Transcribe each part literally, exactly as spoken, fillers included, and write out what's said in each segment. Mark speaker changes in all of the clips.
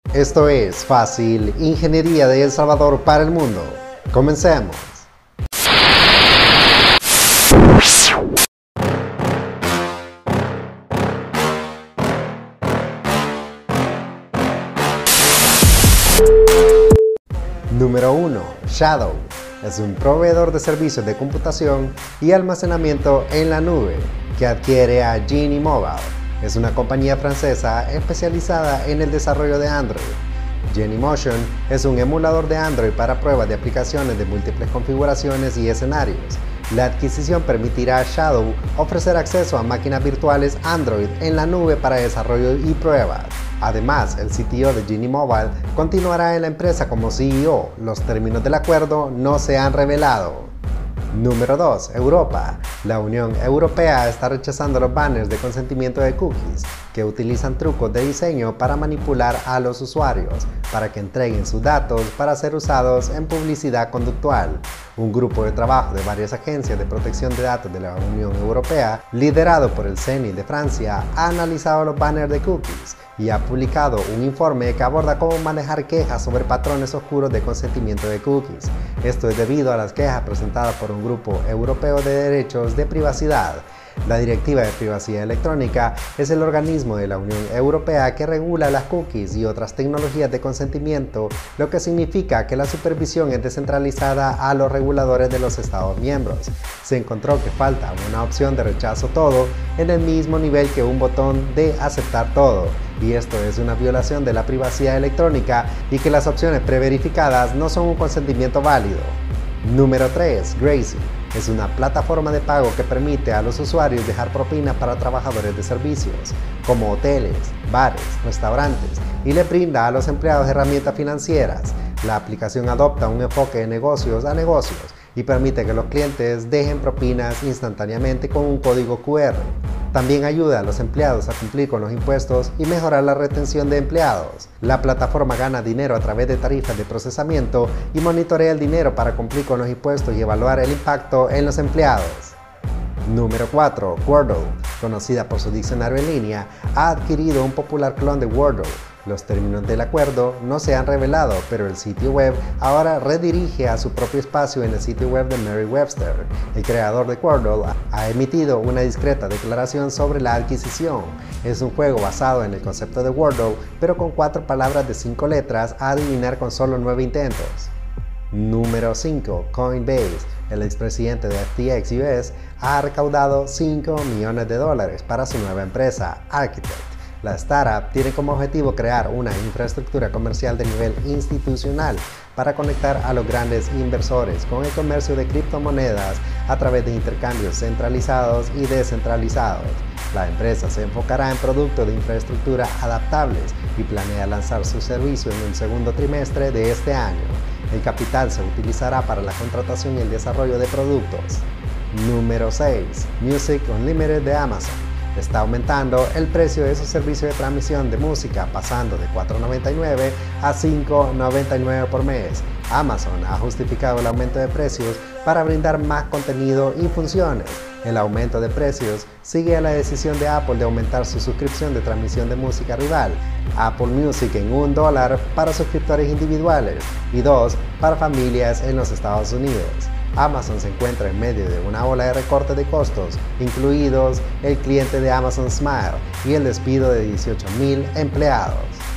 Speaker 1: Esto es Fácil Ingeniería de El Salvador para el Mundo. Comencemos. Número uno. Shadow. Es un proveedor de servicios de computación y almacenamiento en la nube que adquiere a Genie Mobile. Es una compañía francesa especializada en el desarrollo de Android. Genymotion es un emulador de Android para pruebas de aplicaciones de múltiples configuraciones y escenarios. La adquisición permitirá a Shadow ofrecer acceso a máquinas virtuales Android en la nube para desarrollo y pruebas. Además, el C T O de Genie Mobile continuará en la empresa como C E O. Los términos del acuerdo no se han revelado. Número dos. Europa. La Unión Europea está rechazando los banners de consentimiento de cookies que utilizan trucos de diseño para manipular a los usuarios para que entreguen sus datos para ser usados en publicidad conductual. Un grupo de trabajo de varias agencias de protección de datos de la Unión Europea, liderado por el C N I de Francia, ha analizado los banners de cookies y ha publicado un informe que aborda cómo manejar quejas sobre patrones oscuros de consentimiento de cookies. Esto es debido a las quejas presentadas por un grupo europeo de derechos de privacidad. La Directiva de Privacidad Electrónica es el organismo de la Unión Europea que regula las cookies y otras tecnologías de consentimiento, lo que significa que la supervisión es descentralizada a los reguladores de los Estados miembros. Se encontró que falta una opción de rechazo todo en el mismo nivel que un botón de aceptar todo, y esto es una violación de la privacidad electrónica y que las opciones preverificadas no son un consentimiento válido. Número tres. Gracie. Es una plataforma de pago que permite a los usuarios dejar propina para trabajadores de servicios, como hoteles, bares, restaurantes, y le brinda a los empleados herramientas financieras. La aplicación adopta un enfoque de negocios a negocios y permite que los clientes dejen propinas instantáneamente con un código Q R. También ayuda a los empleados a cumplir con los impuestos y mejorar la retención de empleados. La plataforma gana dinero a través de tarifas de procesamiento y monitorea el dinero para cumplir con los impuestos y evaluar el impacto en los empleados. Número cuatro. Wordle, conocida por su diccionario en línea, ha adquirido un popular clon de Wordle. Los términos del acuerdo no se han revelado, pero el sitio web ahora redirige a su propio espacio en el sitio web de Merriam-Webster. El creador de Wordle ha emitido una discreta declaración sobre la adquisición. Es un juego basado en el concepto de Wordle, pero con cuatro palabras de cinco letras a adivinar con solo nueve intentos. Número cinco. Coinbase. El expresidente de F T X U S ha recaudado cinco millones de dólares para su nueva empresa, Architect. La startup tiene como objetivo crear una infraestructura comercial de nivel institucional para conectar a los grandes inversores con el comercio de criptomonedas a través de intercambios centralizados y descentralizados. La empresa se enfocará en productos de infraestructura adaptables y planea lanzar su servicio en el segundo trimestre de este año. El capital se utilizará para la contratación y el desarrollo de productos. Número seis. Music Unlimited de Amazon. Está aumentando el precio de su servicio de transmisión de música, pasando de cuatro noventa y nueve a cinco noventa y nueve por mes. Amazon ha justificado el aumento de precios para brindar más contenido y funciones. El aumento de precios sigue a la decisión de Apple de aumentar su suscripción de transmisión de música rival, Apple Music, en un dólar para suscriptores individuales y dos para familias en los Estados Unidos. Amazon se encuentra en medio de una ola de recortes de costos, incluidos el cliente de Amazon Smile y el despido de dieciocho mil empleados.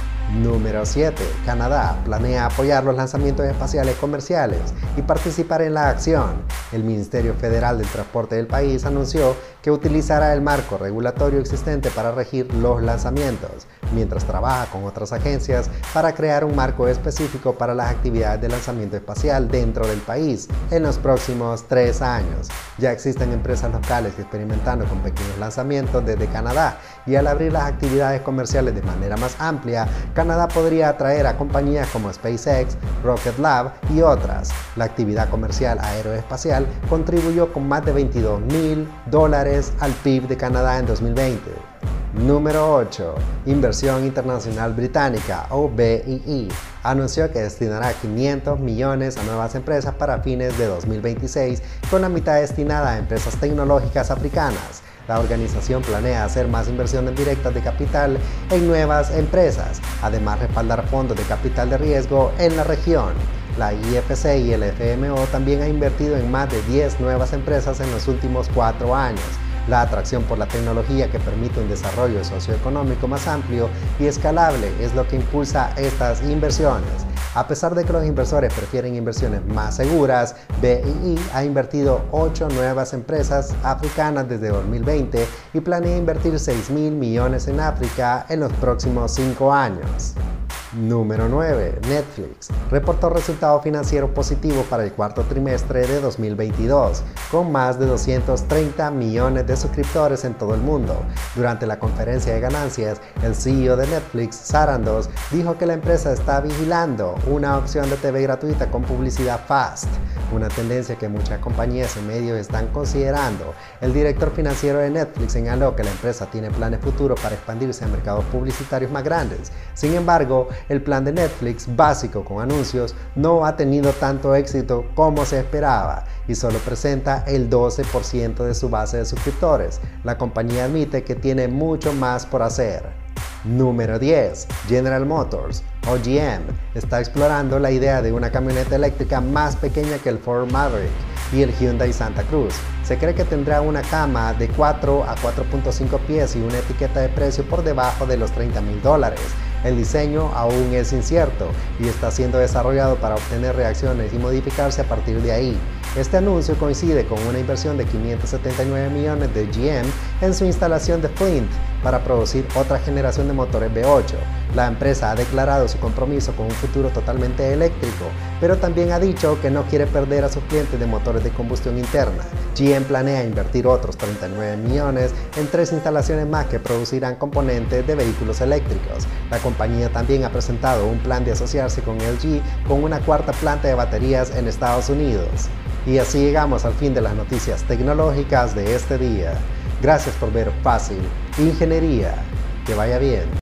Speaker 1: Número siete. Canadá planea apoyar los lanzamientos espaciales comerciales y participar en la acción. El Ministerio Federal del Transporte del país anunció que utilizará el marco regulatorio existente para regir los lanzamientos, mientras trabaja con otras agencias para crear un marco específico para las actividades de lanzamiento espacial dentro del país en los próximos tres años. Ya existen empresas locales experimentando con pequeños lanzamientos desde Canadá, y al abrir las actividades comerciales de manera más amplia, Canadá podría atraer a compañías como SpaceX, Rocket Lab y otras. La actividad comercial aeroespacial contribuyó con más de veintidós mil dólares al P I B de Canadá en dos mil veinte. Número ocho. Inversión Internacional Británica, o B I I, anunció que destinará quinientos millones a nuevas empresas para fines de dos mil veintiséis, con la mitad destinada a empresas tecnológicas africanas. La organización planea hacer más inversiones directas de capital en nuevas empresas, además respaldar fondos de capital de riesgo en la región. La I F C y el F M O también ha invertido en más de diez nuevas empresas en los últimos cuatro años. La atracción por la tecnología que permite un desarrollo socioeconómico más amplio y escalable es lo que impulsa estas inversiones. A pesar de que los inversores prefieren inversiones más seguras, B I I ha invertido ocho nuevas empresas africanas desde dos mil veinte y planea invertir seis mil millones en África en los próximos cinco años. Número nueve. Netflix reportó resultado financiero positivo para el cuarto trimestre de dos mil veintidós, con más de doscientos treinta millones de suscriptores en todo el mundo. Durante la conferencia de ganancias, el C E O de Netflix, Sarandos, dijo que la empresa está vigilando una opción de T V gratuita con publicidad FAST, una tendencia que muchas compañías y medios están considerando. El director financiero de Netflix señaló que la empresa tiene planes futuros para expandirse a mercados publicitarios más grandes. Sin embargo, el plan de Netflix básico con anuncios no ha tenido tanto éxito como se esperaba y solo presenta el doce por ciento de su base de suscriptores. La compañía admite que tiene mucho más por hacer. Número diez. General Motors o G M está explorando la idea de una camioneta eléctrica más pequeña que el Ford Maverick y el Hyundai Santa Cruz. Se cree que tendrá una cama de cuatro a cuatro punto cinco pies y una etiqueta de precio por debajo de los treinta mil dólares. El diseño aún es incierto y está siendo desarrollado para obtener reacciones y modificarse a partir de ahí. Este anuncio coincide con una inversión de quinientos setenta y nueve millones de G M en su instalación de Flint para producir otra generación de motores V ocho. La empresa ha declarado su compromiso con un futuro totalmente eléctrico, pero también ha dicho que no quiere perder a sus clientes de motores de combustión interna. G M planea invertir otros treinta y nueve millones en tres instalaciones más que producirán componentes de vehículos eléctricos. La compañía también ha presentado un plan de asociarse con L G con una cuarta planta de baterías en Estados Unidos. Y así llegamos al fin de las noticias tecnológicas de este día. Gracias por ver Fácil Ingeniería. Que vaya bien.